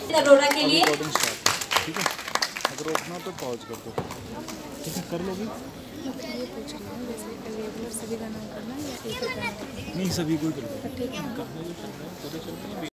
अरोड़ा के लिए ठीक है, अगर रोकना तो पॉज कर दो। ठीक है, कर लोगी? नहीं, सभी को कर दो।